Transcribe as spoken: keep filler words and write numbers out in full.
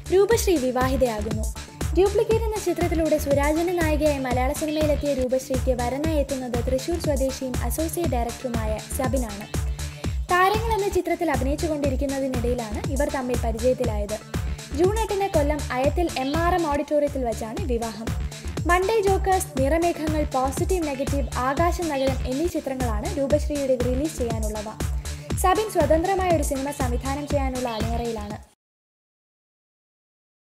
Roopashree വിവാഹിതയാകുന്നു. Duplicate എന്ന ചിത്രത്തിലൂടെ സുരാജിന്റെ നായികയായി മലയാള സിനിമയിലെത്തിയ രൂപശ്രീക്ക് വരനായി എത്തുന്നത് തൃശൂർ സ്വദേശിയും അസോസിയേറ്റ് ഡയറക്ടറുമായ സബിനാണ്. താരങ്ങൾ എന്ന ചിത്രത്തിൽ അഭിനയിച്ചുകൊണ്ടിരിക്കുന്നതിനിടയിലാണ് ഇവർ തമ്മിൽ പരിചയത്തിലായത്. ജൂൺ എട്ടിന് കൊല്ലം അയത്തിൽ എം ആർ എം ഓഡിറ്റോറിയത്തിൽ വെച്ചാണ് വിവാഹം. Monday jokers, Niramekhangal, positive negative, Akasha Nagaram എന്നീ ചിത്രങ്ങളാണ് രൂപശ്രീയുടെ റിലീസ് ചെയ്യാനുള്ളവ. സബിൻ സ്വതന്ത്രമായ ഒരു സിനിമ സംവിധാനം ചെയ്യാനുള്ള അണിയറയിലാണ്.